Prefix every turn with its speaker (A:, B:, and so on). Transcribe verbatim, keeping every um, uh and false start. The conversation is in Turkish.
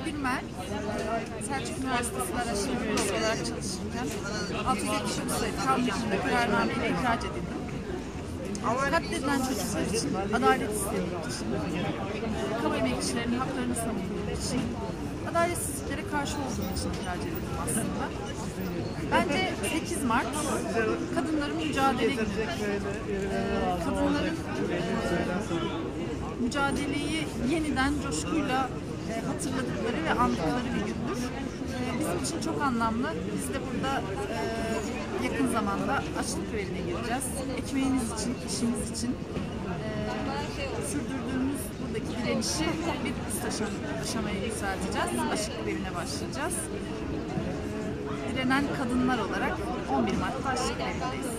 A: Gülmer, Selçuk Üniversitesi Araştırma Bürosu olarak çalışırken altı yüz yetmiş dokuz sayılı kanun hükmünde kararnameyle ihraç edildim. Katledilen çocuklar için adalet istemek için, kamu emekçilerinin haklarını savunmak için, adaletsizliklere karşı olduğum için ihraç edildim aslında. Bence sekiz Mart kadınların mücadele günü. Ee, kadınların e, mücadeleyi yeniden coşkuyla e, hatırladıkları ve andıkları bir gündür. E, bizim için çok anlamlı. Biz de burada e, yakın zamanda açlık grevine gireceğiz. Ekmeğimiz için, işimiz için e, sürdürdüğümüz buradaki direnişi bir üst aşam- aşamaya yükselteceğiz. Açlık grevine başlayacağız. Direnen kadınlar olarak on bir Mart'ta açlık grevindeyiz.